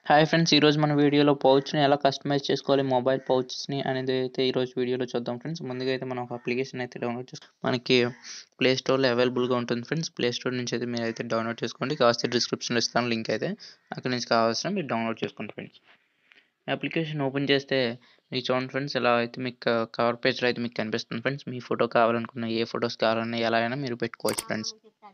Hi friends, ఈరోజు మన వీడియోలో పౌచ్ని ఎలా కస్టమైజ్ చేసుకోవాలి మొబైల్ పౌచెస్ని అనేది అయితే ఈరోజు వీడియోలో చూద్దాం ఫ్రెండ్స్. ముందుగా అయితే మనం ఒక అప్లికేషన్ అయితే డౌన్లోడ్ చేసుకో, మనకి ప్లే స్టోర్లో అవైలబుల్గా ఉంటుంది ఫ్రెండ్స్. ప్లే స్టోర్ నుంచి అయితే మీరు అయితే డౌన్లోడ్ చేసుకోండి. కాస్త డిస్క్రిప్షన్లో ఇస్తాను లింక్ అయితే, అక్కడ నుంచి కావాల్సిన మీరు డౌన్లోడ్ చేసుకోండి ఫ్రెండ్స్. అప్లికేషన్ ఓపెన్ చేస్తే మీకు చూడండి ఫ్రెండ్స్, ఎలా అయితే మీకు కవర్ పేజ్లో అయితే మీకు కనిపిస్తుంది ఫ్రెండ్స్. మీ ఫోటో కావాలనుకున్న ఏ ఫొటోస్ కావాలన్నా ఎలా అయినా మీరు పెట్టుకోవచ్చు ఫ్రెండ్స్.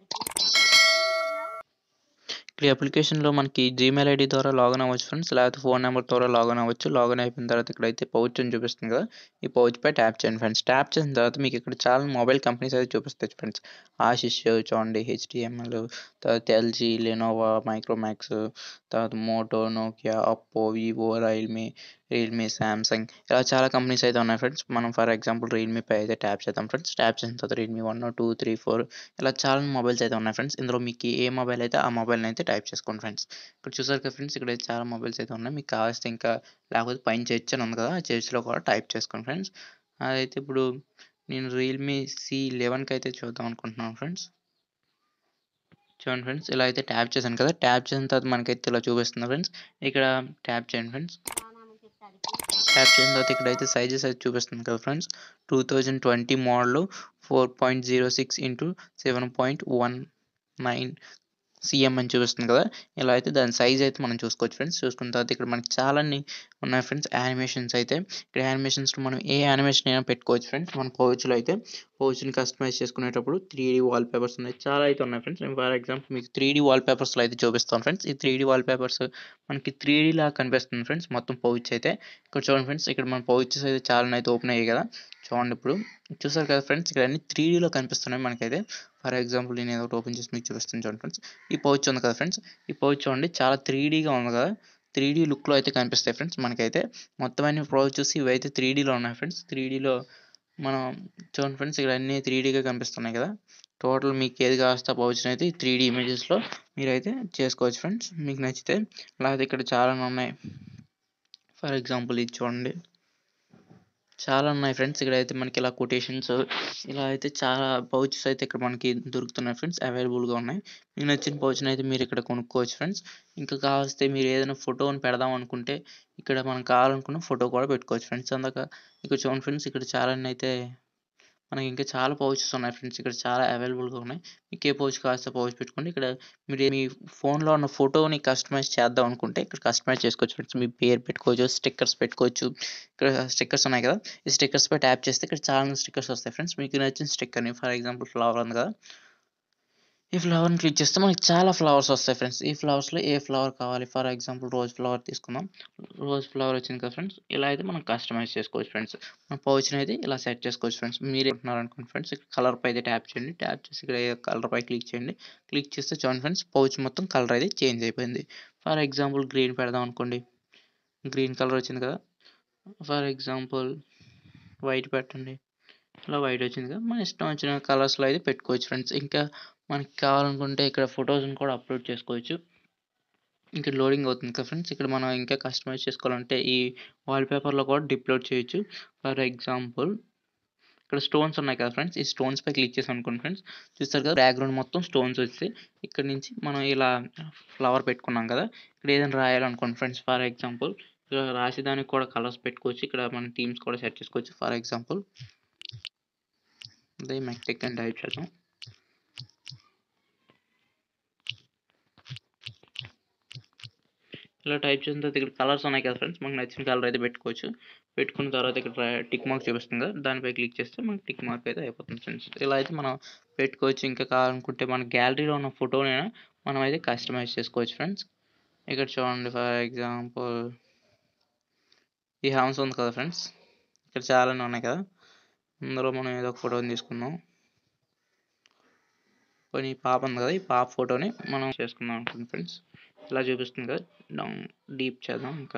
ఈ అప్లికేషన్లో మనకి జీమెయిల్ ఐడి ద్వారా లాగిన్ అవ్వచ్చు ఫ్రెండ్స్, లేకపోతే ఫోన్ నెంబర్ ద్వారా లాగిన్ అవ్వచ్చు. లాగిన్ అయిపోయిన తర్వాత ఇక్కడైతే పౌచ్ అని చూపిస్తుంది కదా, ఈ పౌచ్ పై ట్యాప్ చేయండి ఫ్రెండ్స్. ట్యాప్ చేసిన తర్వాత మీకు ఇక్కడ చాలా మొబైల్ కంపెనీస్ అయితే చూపిస్తాయి ఫ్రెండ్స్. ఆశిష్ చూడండి, హెచ్డిఎంఎల్, తర్వాత ఎల్జీ, లెనోవా, మైక్రోమాక్స్, తర్వాత Moto, Nokia, Oppo, Vivo, Realme, Samsung, ఇలా చాలా కంపెనీస్ అయితే ఉన్నాయి ఫ్రెండ్స్. మనం ఫర్ ఎగ్జాంపుల్ రియల్మీ పై అయితే ట్యాప్ చేద్దాం ఫ్రెండ్స్. ట్యాప్ చేసిన తర్వాత రియల్మీ 1, 2, 3, 4 ఇలా చాలా మొబైల్స్ అయితే ఉన్నాయి ఫ్రెండ్స్. ఇందులో మీకు ఏ మొబైల్ అయితే ఆ మొబైల్ని అయితే టైప్ చేసుకోండి ఫ్రెండ్స్. ఇక్కడ చూసారు కదా ఫ్రెండ్స్, ఇక్కడ చాలా మొబైల్స్ అయితే ఉన్నాయి. మీకు కావాల్సి ఇంకా లేకపోతే పైన చర్చ్ అని ఉంది కదా, ఆ చర్చ్లో కూడా టైప్ చేసుకోండి ఫ్రెండ్స్. అదైతే ఇప్పుడు నేను రియల్మీ C11కి అయితే చూద్దాం అనుకుంటున్నాను ఫ్రెండ్స్. చూడండి ఫ్రెండ్స్, ఇలా అయితే ట్యాప్ చేశాను కదా, ట్యాప్ చేసిన తర్వాత మనకైతే ఇలా చూపిస్తుంది ఫ్రెండ్స్. ఇక్కడ ట్యాప్ చేయండి ఫ్రెండ్స్. ట్యాప్ చేసిన తర్వాత ఇక్కడైతే సైజెస్ అయితే చూపిస్తుంది కదా ఫ్రెండ్స్. 2020 మోడల్ 4.06 ఇంటూ 7.19 CM అని చూపిస్తుంది కదా. ఇలా అయితే దాని సైజ్ అయితే మనం చూసుకోవచ్చు ఫ్రెండ్స్. చూసుకున్న తర్వాత ఇక్కడ మనకి చాలా ఉన్నాయి ఫ్రెండ్స్ యానిమేషన్స్ అయితే. ఇక్కడ యానిమేషన్స్లో మనం ఏ యానిమేషన్ అయినా పెట్టుకోవచ్చు ఫ్రెండ్స్. మన పౌచ్లో అయితే పౌచ్ని కస్టమైజ్ చేసుకునేటప్పుడు 3D వాల్ పేపర్స్ ఉన్నాయి, చాలా అయితే ఉన్నాయి ఫ్రెండ్స్. నేను ఫర్ ఎగ్జాంపుల్ మీకు 3D వాల్ పేపర్స్లో అయితే చూపిస్తాను ఫ్రెండ్స్. ఈ 3D వాల్ పేపర్స్ మనకి 3D లాగా కనిపిస్తుంది ఫ్రెండ్స్ మొత్తం పౌచ్ అయితే. ఇక్కడ చూడండి ఫ్రెండ్స్, ఇక్కడ మన పౌచెస్ అయితే చాలా అయితే ఓపెన్ అయ్యాయి కదా. చూడండి, ఇప్పుడు చూసారు కదా ఫ్రెండ్స్, ఇక్కడ అన్ని 3Dలో కనిపిస్తున్నాయి మనకైతే. ఫర్ ఎగ్జాంపుల్ నేను ఏదో ఒకటి ఓపెన్ చేసి మీకు చూపిస్తాను చూడండి ఫ్రెండ్స్. ఈ పౌచ్ ఉంది కదా ఫ్రెండ్స్, ఈ పౌచ్ చూడండి చాలా 3Dగా ఉంది కదా. 3D లుక్లో అయితే కనిపిస్తాయి ఫ్రెండ్స్ మనకైతే. మొత్తం అన్ని పౌచెస్ ఇవైతే 3Dలో ఉన్నాయి ఫ్రెండ్స్. 3Dలో మనం చూడండి ఫ్రెండ్స్, ఇక్కడ అన్ని 3Dగా కనిపిస్తున్నాయి కదా. టోటల్ మీకు ఏది కాస్త పౌచ్ని అయితే ఈ 3D ఇమేజెస్లో మీరైతే చేసుకోవచ్చు ఫ్రెండ్స్, మీకు నచ్చితే. లేకపోతే ఇక్కడ చాలా ఉన్నాయి. ఫర్ ఎగ్జాంపుల్ ఇది చూడండి, చాలా ఉన్నాయి ఫ్రెండ్స్. ఇక్కడైతే మనకి ఇలా కొటేషన్స్, ఇలా అయితే చాలా పౌచెస్ అయితే ఇక్కడ మనకి దొరుకుతున్నాయి ఫ్రెండ్స్, అవైలబుల్గా ఉన్నాయి. మీకు నచ్చిన పౌచ్ని అయితే మీరు ఇక్కడ కొనుక్కోవచ్చు ఫ్రెండ్స్. ఇంకా కావలిస్తే మీరు ఏదైనా ఫోటోని పెడదాం అనుకుంటే ఇక్కడ మనం కావాలనుకున్న ఫోటో కూడా పెట్టుకోవచ్చు ఫ్రెండ్స్. అందాక ఇక్కడ చూడండి ఫ్రెండ్స్, ఇక్కడ చాలా అయితే మనకి ఇంకా చాలా పౌచెస్ ఉన్నాయి ఫ్రెండ్స్. ఇక్కడ చాలా అవైలబుల్గా ఉన్నాయి. మీకు ఏ పౌచ్ కాస్త పౌచ్ పెట్టుకోండి. ఇక్కడ మీరు మీ ఫోన్లో ఉన్న ఫోటోని కస్టమైజ్ చేద్దాం అనుకుంటే ఇక్కడ కస్టమైజ్ చేసుకోవచ్చు ఫ్రెండ్స్. మీ పేరు పెట్టుకోవచ్చు, స్టిక్కర్స్ పెట్టుకోవచ్చు. ఇక్కడ స్టిక్కర్స్ ఉన్నాయి కదా, ఈ స్టిక్కర్స్ పై ట్యాప్ చేస్తే ఇక్కడ చాలా స్టిక్కర్స్ వస్తాయి ఫ్రెండ్స్. మీకు నచ్చిన స్టిక్కర్ని, ఫర్ ఎగ్జాంపుల్ ఫ్లవర్ ఉంది కదా, ఈ ఫ్లవర్ని క్లిక్ చేస్తే మనకి చాలా ఫ్లవర్స్ వస్తాయి ఫ్రెండ్స్. ఈ ఫ్లవర్స్లో ఏ ఫ్లవర్ కావాలి, ఫర్ ఎగ్జాంపుల్ రోజ్ ఫ్లవర్ తీసుకుందాం. రోజ్ ఫ్లవర్ వచ్చింది కదా ఫ్రెండ్స్, ఇలా అయితే మనం కస్టమైజ్ చేసుకోవచ్చు ఫ్రెండ్స్. మన పౌచ్ని అయితే ఇలా సెట్ చేసుకోవచ్చు ఫ్రెండ్స్. మీరు ఏమంటున్నారు అనుకోండి ఫ్రెండ్స్, ఇక్కడ కలర్ పై అయితే ట్యాప్ చేయండి. ట్యాప్ చేసి ఇక్కడ కలర్ పై క్లిక్ చేయండి. క్లిక్ చేస్తే చూడండి ఫ్రెండ్స్, పౌచ్ మొత్తం కలర్ అయితే చేంజ్ అయిపోయింది. ఫర్ ఎగ్జాంపుల్ గ్రీన్ పెడదాం అనుకోండి, గ్రీన్ కలర్ వచ్చింది కదా. ఫర్ ఎగ్జాంపుల్ వైట్ పెట్టండి, ఇలా వైట్ వచ్చింది కదా. మన ఇష్టం వచ్చిన కలర్స్లో అయితే పెట్టుకోవచ్చు ఫ్రెండ్స్. ఇంకా మనకి కావాలనుకుంటే ఇక్కడ ఫొటోస్ని కూడా అప్లోడ్ చేసుకోవచ్చు. ఇంకా లోడింగ్ అవుతుంది కదా ఫ్రెండ్స్, ఇక్కడ మనం ఇంకా కస్టమైజ్ చేసుకోవాలంటే ఈ వాల్పేపర్లో కూడా డిప్లోడ్ చేయొచ్చు. ఫర్ ఎగ్జాంపుల్ ఇక్కడ స్టోన్స్ ఉన్నాయి కదా ఫ్రెండ్స్, ఈ స్టోన్స్ పై క్లిక్ చేసి అనుకోండి ఫ్రెండ్స్, చూస్తారు కదా బ్యాక్గ్రౌండ్ మొత్తం స్టోన్స్ వచ్చి ఇక్కడ నుంచి మనం ఇలా ఫ్లవర్ పెట్టుకున్నాం కదా. ఇక్కడ ఏదైనా రాయాలనుకోండి ఫ్రెండ్స్, ఫర్ ఎగ్జాంపుల్ ఇక్కడ రాసేదానికి కూడా కలర్స్ పెట్టుకోవచ్చు. ఇక్కడ మన థీమ్స్ కూడా సెట్ చేసుకోవచ్చు. ఫర్ ఎగ్జాంపుల్ అదే మెక్టెక్ అని టైప్ చేద్దాం. ఇలా టైప్ చేసిన తర్వాత ఇక్కడ కలర్స్ ఉన్నాయి కదా ఫ్రెండ్స్, మనకు నచ్చిన కలర్ అయితే పెట్టుకోవచ్చు. పెట్టుకున్న తర్వాత ఇక్కడ టిక్ మార్క్ చూపిస్తుంది కదా, దానిపై క్లిక్ చేస్తే మనకి టిక్ మార్క్ అయితే అయిపోతుంది ఫ్రెండ్స్. ఇలా అయితే మనం పెట్టుకోవచ్చు. ఇంకా కావాలనుకుంటే మన గ్యాలరీలో ఉన్న ఫోటోనైనా మనం అయితే కస్టమైజ్ చేసుకోవచ్చు ఫ్రెండ్స్. ఇక్కడ చూడండి, ఫర్ ఎగ్జాంపుల్ ఈ హౌస్ ఉంది కదా ఫ్రెండ్స్, ఇక్కడ చాలానే ఉన్నాయి కదా. అందులో మనం ఏదో ఒక ఫోటోని తీసుకుందాం. కొన్ని పాప ఉంది కదా, ఈ పాప ఫోటోని మనం చేసుకుందాం అనుకుంటున్నాం ఫ్రెండ్స్. ఇలా చూపిస్తుంది కదా, డౌన్ డీప్ చేద్దాం. ఇంకా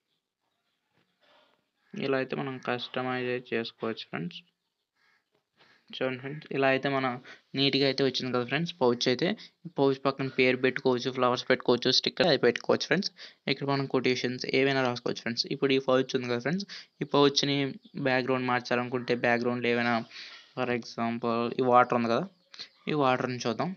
ఇలా అయితే మనం కస్టమైజ్ చేసుకోవచ్చు ఫ్రెండ్స్. చూడండి ఫ్రెండ్స్, ఇలా అయితే మనం నీట్గా అయితే వచ్చింది కదా ఫ్రెండ్స్ పౌచ్ అయితే. పౌచ్ పక్కన పేరు పెట్టుకోవచ్చు, ఫ్లవర్స్ పెట్టుకోవచ్చు, స్టిక్కర్ అది పెట్టుకోవచ్చు ఫ్రెండ్స్. ఇక్కడ మనం కొటేషన్స్ ఏవైనా రాసుకోవచ్చు ఫ్రెండ్స్. ఇప్పుడు ఈ పౌచ్ ఉంది కదా ఫ్రెండ్స్, ఈ పౌచ్ని బ్యాక్గ్రౌండ్ మార్చాలనుకుంటే బ్యాక్గ్రౌండ్లో ఏమైనా, ఫర్ ఎగ్జాంపుల్ ఈ వాటర్ ఉంది కదా, ఈ వాటర్ని చూద్దాం.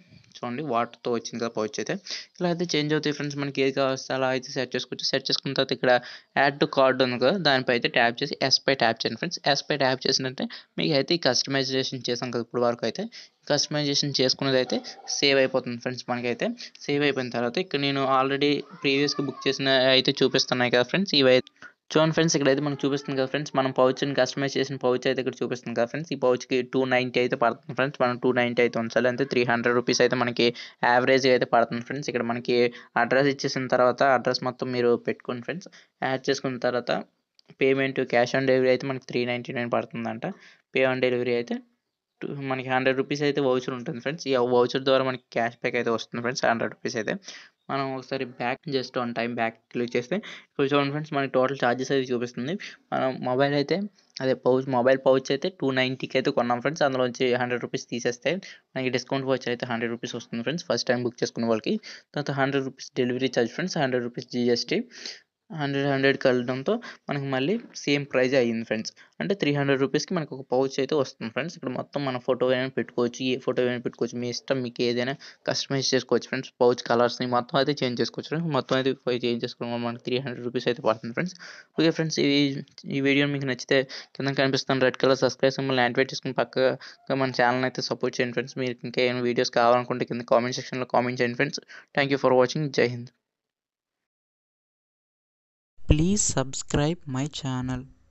చూడండి వాటర్తో వచ్చింది కదా పౌచ్ అయితే. ఇలా అయితే చేంజ్ అవుతాయి ఫ్రెండ్స్. మనకి ఏది కావాల్సి అలా అయితే సెట్ చేసుకోవచ్చు. సెట్ చేసుకున్న తర్వాత ఇక్కడ యాడ్ టు కార్డ్ ఉంది కదా, దానిపై అయితే ట్యాప్ చేసి ఎస్ పై ట్యాప్ చేయండి ఫ్రెండ్స్. ఎస్ పై ట్యాప్ చేసినట్టే మీకు అయితే ఈ కస్టమైజేషన్ చేసాం కదా ఇప్పుడు వరకు అయితే, కస్టమైజేషన్ చేసుకున్నది అయితే సేవ్ అయిపోతుంది ఫ్రెండ్స్. మనకైతే సేవ్ అయిపోయిన తర్వాత ఇక్కడ నేను ఆల్రెడీ ప్రీవియస్గా బుక్ చేసిన అయితే చూపిస్తున్నాయి కదా ఫ్రెండ్స్. ఇవి చూడండి ఫ్రెండ్స్, ఇక్కడైతే మనకు చూపిస్తుంది కదా ఫ్రెండ్స్, మనం పౌచ్ని కస్టమైజ్ చేసిన పౌచ్ అయితే ఇక్కడ చూపిస్తుంది కదా ఫ్రెండ్స్. ఈ పౌచ్కి 290 అయితే పడుతుంది ఫ్రెండ్స్. మనం 290 అయితే ఉంచాలి, అంతే 300 రూపీస్ అయితే మనకి యావరేజ్ అయితే పడుతుంది ఫ్రెండ్స్. ఇక్కడ మనకి అడ్రస్ ఇచ్చేసిన తర్వాత అడ్రస్ మొత్తం మీరు పెట్టుకోండి ఫ్రెండ్స్. యాడ్ చేసుకున్న తర్వాత పేమెంట్ క్యాష్ ఆన్ డెలివరీ అయితే మనకి 399 పడుతుందంట. పే ఆన్ డెలివరీ అయితే మనకి 100 రూపీస్ అయితే వౌచర్ ఉంటుంది ఫ్రెండ్స్. ఈ వౌచర్ ద్వారా మనకి క్యాష్ బ్యాక్ అయితే వస్తుంది ఫ్రెండ్స్, 100 రూపీస్ అయితే. మనం ఒకసారి back just on time back click చేస్తే ఇప్పుడు చూడండి ఫ్రెండ్స్, మనకి టోటల్ ఛార్జెస్ అయితే చూపిస్తుంది. మనం మొబైల్ అయితే మొబైల్ పౌచ్ అయితే 290కి అయితే కొన్నాం ఫ్రెండ్స్. అందులోంచి 100 రూపీస్ తీసేస్తే మనకి డిస్కౌంట్ వౌచర్ అయితే 100 రూపీస్ వస్తుంది ఫ్రెండ్స్, ఫస్ట్ టైం బుక్ చేసుకున్న వాళ్ళకి. తర్వాత 100 rupees delivery charge friends, 100 rupees GST, 100 కలడంతో మనకి మళ్ళీ సేమ్ ప్రైజ్ అయ్యింది ఫ్రెండ్స్. అంటే 300 రూపీస్కి మనకు ఒక పౌచ్ అయితే వస్తుంది ఫ్రెండ్స్. ఇక్కడ మొత్తం మన ఫోటో అయినా పెట్టుకోవచ్చు, ఏ ఫోటో అయినా పెట్టుకోవచ్చు, మీ ఇష్టం, మీకు ఏదైనా కస్టమైజ్ చేసుకోవచ్చు ఫ్రెండ్స్. పౌచ్ కలర్స్ని మొత్తం అయితే చేంజ్ చేసుకోవచ్చు ఫ్రెండ్స్. మొత్తం అయితే చేంజ్ చేసుకోవడం మనకి 300 రూపీస్ అయితే పడుతుంది ఫ్రెండ్స్. ఓకే ఫ్రెండ్స్, ఈ వీడియో మీకు నచ్చితే కింద కనిపిస్తున్న రెడ్ కలర్ సబ్స్క్రైబ్ సింబల్ని యాక్టివేట్ చేసుకుని పక్కగా మన ఛానల్ అయితే సపోర్ట్ చేయండి ఫ్రెండ్స్. మీరు ఇంకా ఏమైనా వీడియోస్ కావాలనుకుంటే కింద కామెంట్ సెక్షన్లో కామెంట్ చేయండి friends. Thank you for watching. జై హింద్. Please subscribe my channel.